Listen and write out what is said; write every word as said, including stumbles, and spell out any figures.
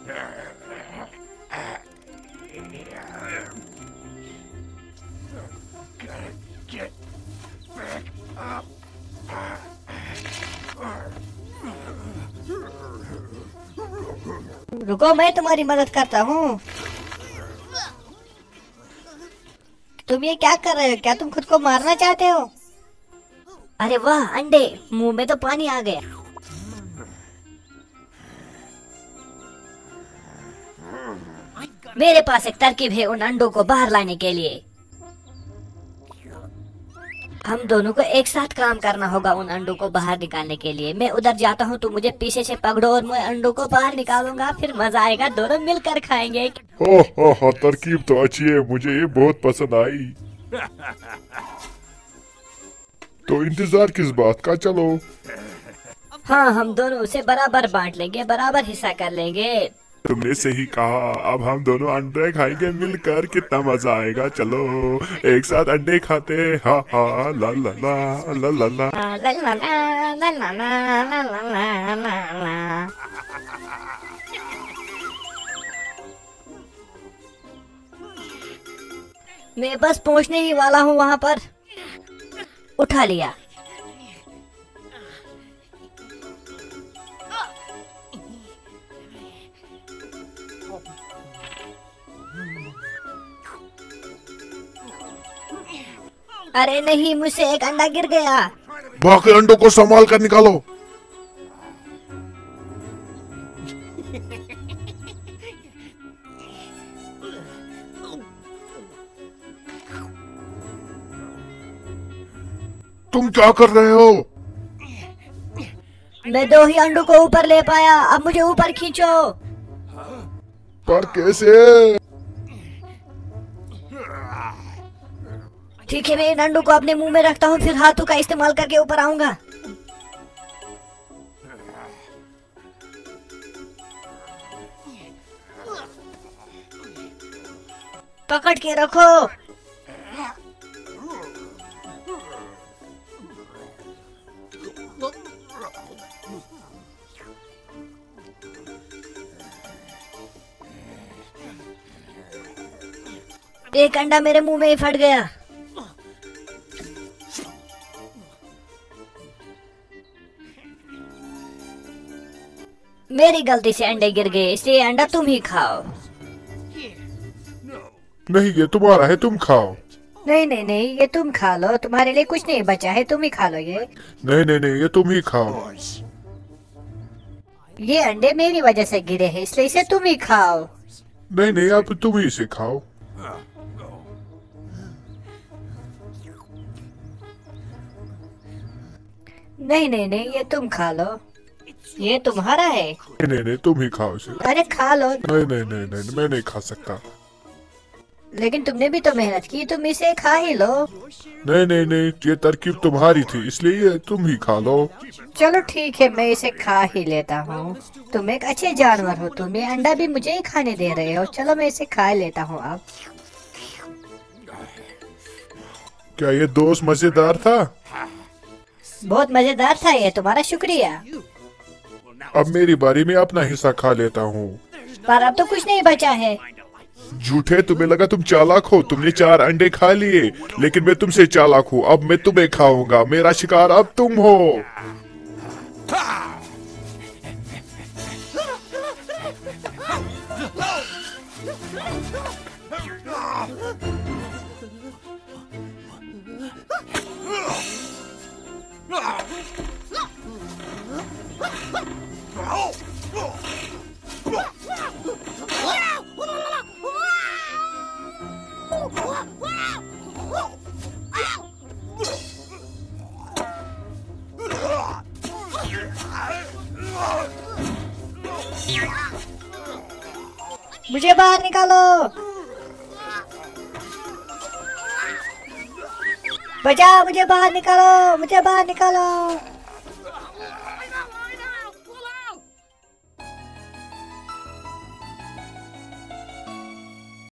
रुको, मैं तुम्हारी मदद करता हूँ। तुम ये क्या कर रहे हो? क्या तुम खुद को मारना चाहते हो? अरे वाह, अंडे! मुंह में तो पानी आ गया। मेरे पास एक तरकीब है उन अंडों को बाहर लाने के लिए। हम दोनों को एक साथ काम करना होगा उन अंडों को बाहर निकालने के लिए। मैं उधर जाता हूँ, तुम मुझे पीछे से पकड़ो और मैं अंडों को बाहर निकालूंगा। फिर मजा आएगा, दोनों मिलकर खाएंगे। हो हो हो, तरकीब तो अच्छी है, मुझे ये बहुत पसंद आई। तो इंतजार किस बात का, चलो। हाँ, हम दोनों उसे बराबर बांट लेंगे, बराबर हिस्सा कर लेंगे। तुमने सही कहा, अब हम दोनों अंडे खाएंगे मिलकर, कितना मजा आएगा। चलो एक साथ अंडे खाते हैं। हा हा, ला ला ला ला ला ला। मैं बस पहुंचने ही वाला हूँ वहाँ पर। उठा लिया। अरे नहीं, मुझसे एक अंडा गिर गया। बाकी अंडों को संभाल कर निकालो। तुम क्या कर रहे हो? मैं दो ही अंडों को ऊपर ले पाया, अब मुझे ऊपर खींचो। पर कैसे? ठीक है, मैं इन अंडों को अपने मुंह में रखता हूँ, फिर हाथों का इस्तेमाल करके ऊपर आऊंगा। पकड़ के रखो। एक अंडा मेरे मुंह में ही फट गया। मेरी गलती से अंडे गिर गए, इसलिए अंडा तुम ही खाओ। नहीं, ये तुम्हारा है, तुम खाओ। नहीं नहीं नहीं, ये तुम खा लो, तुम्हारे लिए कुछ नहीं बचा है, तुम ही खा लो ये। नहीं नहीं नहीं, ये तुम ही खाओ। ये अंडे मेरी वजह से गिरे हैं, इसलिए इसे तुम ही खाओ। नहीं नहीं, अब तुम ही इसे खाओ। नहीं नहीं नहीं, ये तुम खा लो, ये तुम्हारा है। नहीं नहीं नहीं, तुम ही खाओ इसे। अरे खा लो। नहीं नहीं नहीं नहीं, मैं नहीं खा सकता। लेकिन तुमने भी तो मेहनत की, तुम इसे खा ही लो। नहीं नहीं नहीं, ये तरकीब तुम्हारी थी, इसलिए ये तुम ही खा लो। चलो ठीक है, मैं इसे खा ही लेता हूँ। तुम एक अच्छे जानवर हो, तुम ये अंडा भी मुझे ही खाने दे रहे हो। चलो मैं इसे खा लेता हूँ अब। क्या ये दोस्त मजेदार था? बहुत मजेदार था ये, तुम्हारा शुक्रिया। अब मेरी बारी में अपना हिस्सा खा लेता हूँ। पर अब तो कुछ नहीं बचा है। झूठे, तुम्हें लगा तुम चालाक हो, तुमने चार अंडे खा लिए, लेकिन मैं तुमसे चालाक हूँ। अब मैं तुम्हें खाऊंगा, मेरा शिकार अब तुम हो। मुझे बाहर निकालो, बचाओ, मुझे बाहर निकालो, मुझे बाहर निकालो।